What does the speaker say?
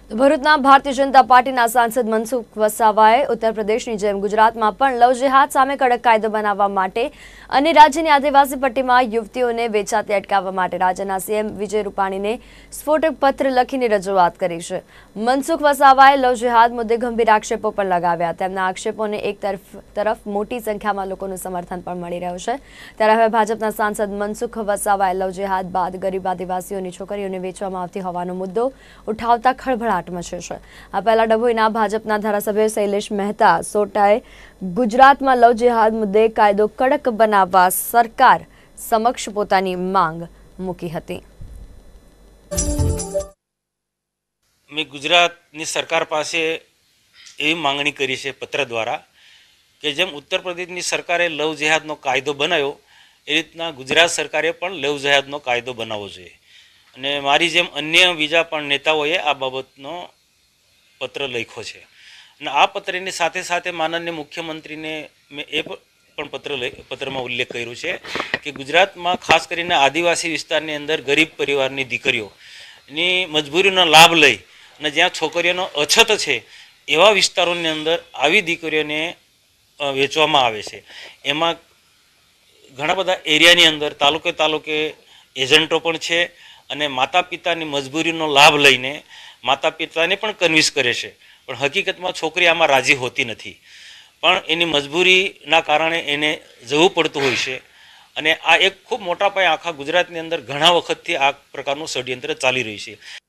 ભરૂચના ભારતીય જનતા પાર્ટીના સાંસદ મનસુખ વસાવાએ ઉત્તર પ્રદેશની જેમ ગુજરાતમાં પણ લવ જેહાદ સામે કડક કાયદો બનાવવા માટે અને રાજ્યની આદિવાસી પટ્ટીમાં યુવતીઓને વેચાતી અટકાવવા માટે રાજ્યના સીએમ વિજય રૂપાણીને સ્ફોટક પત્ર લખીને રજૂઆત કરી છે। મનસુખ વસાવાએ લવ જેહાદ મુદ્દે ગંભીર આક્ષેપો પણ લગાવ્યા। તેમના આક્ષેપોને એક તરફ મોટી સંખ્યામાં લોકોનું સમર્થન પણ મળી રહ્યું છે, ત્યારે હવે ભાજપના સાંસદ મનસુખ વસાવાએ લવ જેહાદ બાદ ગરીબ આદિવાસીઓની છોકરીઓને વેચવામાં આવતી હોવાનો મુદ્દો ઉઠાવતા ખળભળાટ મચ્યો છે। આ પહેલા ડભોઈના ભાજપના ધારાસભ્ય શૈલેષ મહેતા સોટાએ ગુજરાતમાં લવ જેહાદ મુદ્દે કાયદો કડક બનાવવા સરકાર સમક્ષ પોતાની માંગ મૂકી હતી। મેં ગુજરાતની સરકાર પાસે એવી માંગણી કરી છે પત્ર દ્વારા કે જેમ ઉત્તર પ્રદેશની સરકારે લવ જેહાદનો કાયદો બનાવ્યો એ રીતના ગુજરાત સરકારે પણ લવ જેહાદનો કાયદો બનાવવો જોઈએ। અને મારી જેમ અન્ય બીજા પણ નેતાઓએ આ બાબતનો પત્ર લખ્યો છે અને આ પત્રની સાથે સાથે માનનીય મુખ્યમંત્રીને મેં એ પણ પત્રમાં ઉલ્લેખ કર્યો છે કે ગુજરાતમાં ખાસ કરીને આદિવાસી વિસ્તારની અંદર ગરીબ પરિવારની દીકરીઓની મજબૂરીનો લાભ લઈ અને જ્યાં છોકરીઓનો અછત છે એવા વિસ્તારોની અંદર આવી દીકરીઓને વેચવામાં આવે છે। એમાં ઘણા બધા એરિયાની અંદર તાલુકે એજન્ટો પણ છે અને માતા પિતાની મજબૂરીનો લાભ લઈને માતા પિતાને પણ કન્વિન્સ કરે છે, પણ હકીકતમાં છોકરી આમાં રાજી હોતી નથી, પણ એની મજબૂરીના કારણે એને જવું પડતું હોય છે। અને આ એક ખૂબ મોટા પાયે આખા ગુજરાતની અંદર ઘણા વખતથી આ પ્રકારનું ષડયંત્ર ચાલી રહ્યું છે।